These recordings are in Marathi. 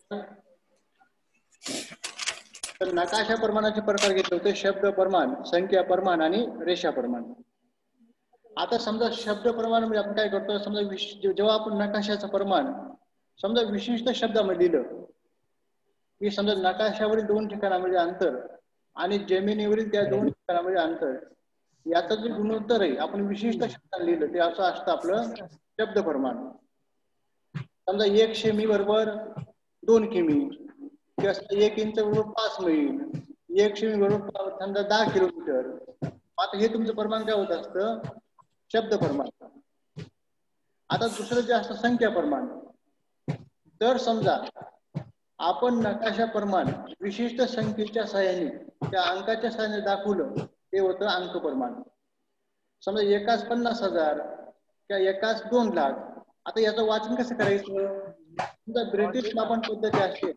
तर नकाशा प्रमाणाचे प्रकार घेतले होते शब्द प्रमाण, संख्या प्रमाण आणि रेषा प्रमाण. आता समजा शब्द प्रमाण म्हणजे आपण काय करतो, समजा जेव्हा आपण नकाशाचं प्रमाण समजा विशिष्ट शब्दामध्ये लिहिलं की समजा नकाशावरील 2 ठिकाणामध्ये अंतर आणि जमिनीवरील त्या 2 ठिकाणामध्ये अंतर याचा जे गुणोत्तर आहे आपण विशिष्ट शब्दात लिहिलं ते असं असतं आपलं शब्द प्रमाण. समजा 1 सेमी बरोबर 2 किमी किंवा 1 इंच बरोबर 5 मैल, 1 सेमी बरोबर समजा 10 किलोमीटर. आता हे तुमचं प्रमाण काय होत असतं, शब्द प्रमाण. आता दुसरं जे असतं संख्या प्रमाण. तर समजा आपण नकाशा प्रमाण विशिष्ट संख्येच्या सहाय्याने त्या अंकाच्या सहाय्याने दाखवलं ते होतं अंक प्रमाण. समजा एकास 50,000 किंवा एकास 2 लाख. आता याचं वाचन कसं करायचं, समजा ब्रिटिश मापन पद्धती असेल,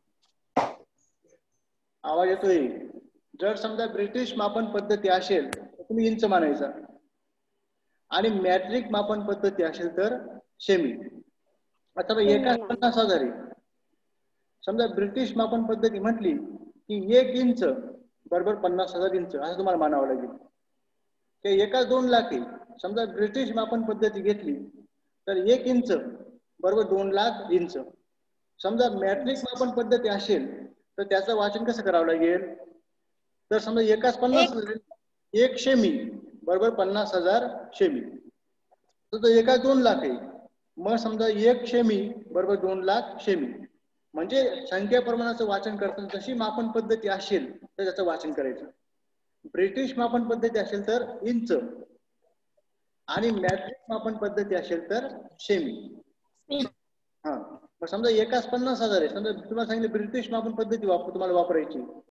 आवाज येतोय, जर समजा ब्रिटिश मापन पद्धती असेल तर तुम्ही इंच मानायचा आणि मॅट्रिक मापन पद्धती असेल तर सेमी. आता एकास 50,000 आहे, समजा ब्रिटिश मापन पद्धती म्हटली की 1 इंच बरोबर 50,000 इंच असं तुम्हाला मानावं लागेल. ते एकाच 2 लाख आहे, समजा ब्रिटिश मापन पद्धती घेतली तर 1 इंच बरोबर 2 लाख इंच. समजा मॅट्रिक मापन पद्धती असेल तर त्याचं वाचन कसं करावं लागेल, तर समजा एकाच 50,000 1 सेमी बरोबर 50,000 सेमी. तर एकाच 2 लाख आहे, मग समजा 1 सेमी बरोबर 2 लाख सेमी. म्हणजे संख्या प्रमाणाचं वाचन करताना जशी मापन पद्धती असेल तर त्याचं वाचन करायचं. ब्रिटिश मापन पद्धती असेल तर इंच आणि मॅट्रिक मापन पद्धती असेल तर सेमी. हा, मग समजा एकाच 50,000 आहे, समजा तुम्हाला सांगितलं ब्रिटिश मापन पद्धती तुम्हाला वापरायची